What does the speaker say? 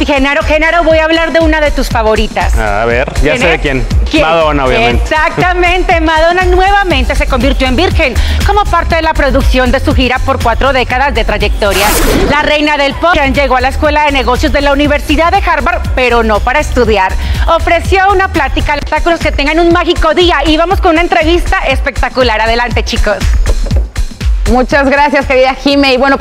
Genaro, voy a hablar de una de tus favoritas. A ver, ya sé de quién. Madonna, obviamente. Exactamente, Madonna nuevamente se convirtió en virgen como parte de la producción de su gira por 4 décadas de trayectoria. La reina del pop llegó a la Escuela de Negocios de la Universidad de Harvard, pero no para estudiar. Ofreció una plática a los espectáculos que tengan un mágico día y vamos con una entrevista espectacular. Adelante, chicos. Muchas gracias, querida Jime. Y bueno,